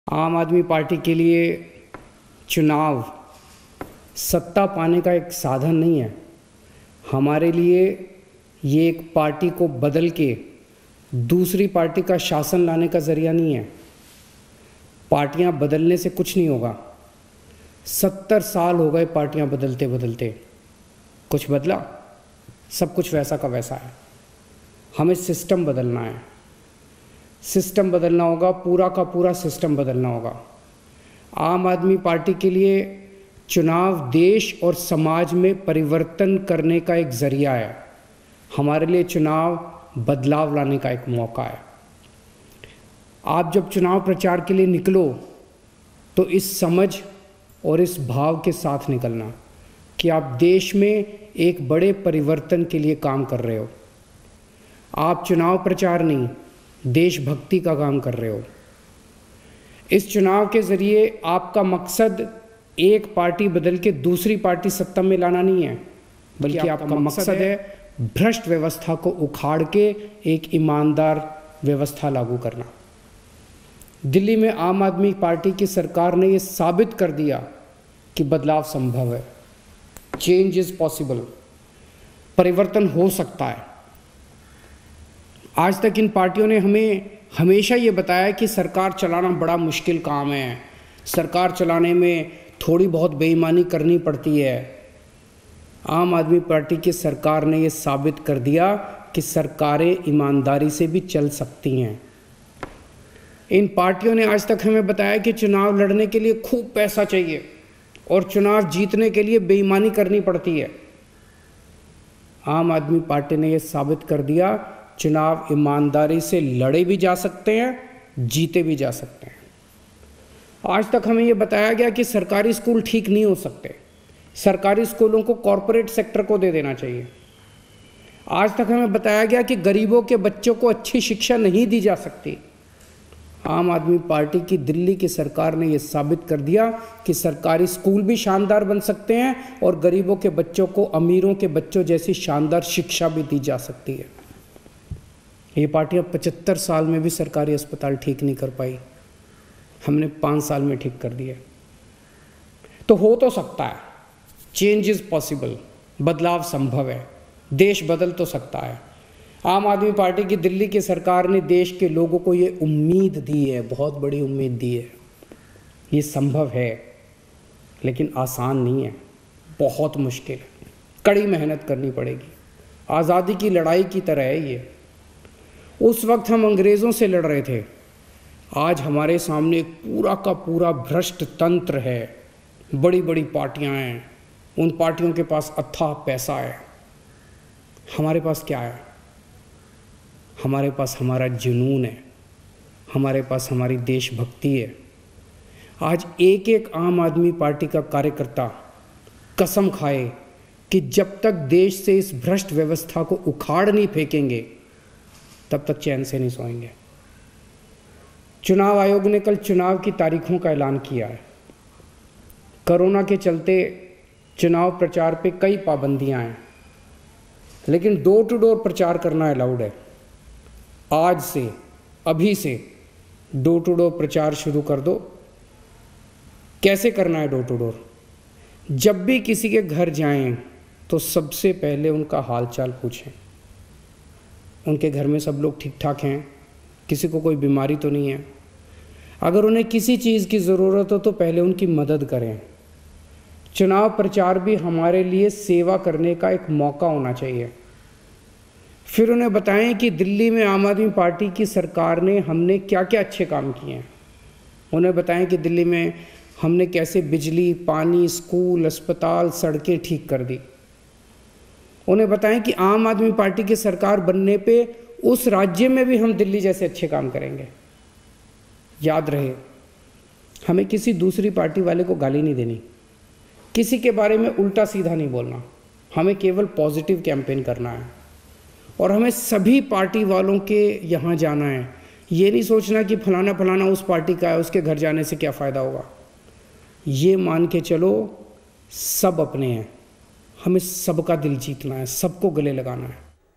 आम आदमी पार्टी के लिए चुनाव सत्ता पाने का एक साधन नहीं है। हमारे लिए ये एक पार्टी को बदल के दूसरी पार्टी का शासन लाने का ज़रिया नहीं है। पार्टियां बदलने से कुछ नहीं होगा। 70 साल हो गए पार्टियां बदलते बदलते, कुछ बदला? सब कुछ वैसा का वैसा है। हमें सिस्टम बदलना है, सिस्टम बदलना होगा, पूरा का पूरा सिस्टम बदलना होगा। आम आदमी पार्टी के लिए चुनाव देश और समाज में परिवर्तन करने का एक ज़रिया है। हमारे लिए चुनाव बदलाव लाने का एक मौका है। आप जब चुनाव प्रचार के लिए निकलो तो इस समझ और इस भाव के साथ निकलना कि आप देश में एक बड़े परिवर्तन के लिए काम कर रहे हो। आप चुनाव प्रचार नहीं, देशभक्ति का काम कर रहे हो। इस चुनाव के ज़रिए आपका मकसद एक पार्टी बदल के दूसरी पार्टी सत्ता में लाना नहीं है, बल्कि आपका मकसद है भ्रष्ट व्यवस्था को उखाड़ के एक ईमानदार व्यवस्था लागू करना। दिल्ली में आम आदमी पार्टी की सरकार ने ये साबित कर दिया कि बदलाव संभव है। चेंज इज़ पॉसिबल, परिवर्तन हो सकता है। आज तक इन पार्टियों ने हमें हमेशा ये बताया कि सरकार चलाना बड़ा मुश्किल काम है, सरकार चलाने में थोड़ी बहुत बेईमानी करनी पड़ती है। आम आदमी पार्टी की सरकार ने ये साबित कर दिया कि सरकारें ईमानदारी से भी चल सकती हैं। इन पार्टियों ने आज तक हमें बताया कि चुनाव लड़ने के लिए खूब पैसा चाहिए और चुनाव जीतने के लिए बेईमानी करनी पड़ती है। आम आदमी पार्टी ने ये साबित कर दिया चुनाव ईमानदारी से लड़े भी जा सकते हैं, जीते भी जा सकते हैं। आज तक हमें ये बताया गया कि सरकारी स्कूल ठीक नहीं हो सकते, सरकारी स्कूलों को कॉरपोरेट सेक्टर को दे देना चाहिए। आज तक हमें बताया गया कि गरीबों के बच्चों को अच्छी शिक्षा नहीं दी जा सकती। आम आदमी पार्टी की दिल्ली की सरकार ने यह साबित कर दिया कि सरकारी स्कूल भी शानदार बन सकते हैं और गरीबों के बच्चों को अमीरों के बच्चों जैसी शानदार शिक्षा भी दी जा सकती है। ये पार्टियां 75 साल में भी सरकारी अस्पताल ठीक नहीं कर पाई, हमने 5 साल में ठीक कर दिया। तो हो तो सकता है, चेंज इज़ पॉसिबल, बदलाव संभव है, देश बदल तो सकता है। आम आदमी पार्टी की दिल्ली की सरकार ने देश के लोगों को ये उम्मीद दी है, बहुत बड़ी उम्मीद दी है। ये संभव है, लेकिन आसान नहीं है, बहुत मुश्किल है, कड़ी मेहनत करनी पड़ेगी। आज़ादी की लड़ाई की तरह है ये। उस वक्त हम अंग्रेज़ों से लड़ रहे थे, आज हमारे सामने एक पूरा का पूरा भ्रष्ट तंत्र है। बड़ी बड़ी पार्टियां हैं, उन पार्टियों के पास अथाह पैसा है। हमारे पास क्या है? हमारे पास हमारा जुनून है, हमारे पास हमारी देशभक्ति है। आज एक एक आम आदमी पार्टी का कार्यकर्ता कसम खाए कि जब तक देश से इस भ्रष्ट व्यवस्था को उखाड़ नहीं फेंकेंगे तब तक चैन से नहीं सोएंगे। चुनाव आयोग ने कल चुनाव की तारीखों का ऐलान किया है। कोरोना के चलते चुनाव प्रचार पे कई पाबंदियां हैं, लेकिन डोर टू डोर प्रचार करना अलाउड है। आज से, अभी से डोर टू डोर प्रचार शुरू कर दो। कैसे करना है डोर टू डोर? जब भी किसी के घर जाएं तो सबसे पहले उनका हालचाल पूछें, उनके घर में सब लोग ठीक ठाक हैं, किसी को कोई बीमारी तो नहीं है। अगर उन्हें किसी चीज़ की ज़रूरत हो तो पहले उनकी मदद करें। चुनाव प्रचार भी हमारे लिए सेवा करने का एक मौका होना चाहिए। फिर उन्हें बताएं कि दिल्ली में आम आदमी पार्टी की सरकार ने हमने क्या क्या अच्छे काम किए हैं। उन्हें बताएं कि दिल्ली में हमने कैसे बिजली, पानी, स्कूल, अस्पताल, सड़कें ठीक कर दी। उन्हें बताएं कि आम आदमी पार्टी की सरकार बनने पे उस राज्य में भी हम दिल्ली जैसे अच्छे काम करेंगे। याद रहे, हमें किसी दूसरी पार्टी वाले को गाली नहीं देनी, किसी के बारे में उल्टा सीधा नहीं बोलना। हमें केवल पॉजिटिव कैंपेन करना है और हमें सभी पार्टी वालों के यहाँ जाना है। ये नहीं सोचना कि फलाना फलाना उस पार्टी का है, उसके घर जाने से क्या फ़ायदा होगा। ये मान के चलो सब अपने हैं, हमें सबका दिल जीतना है, सबको गले लगाना है।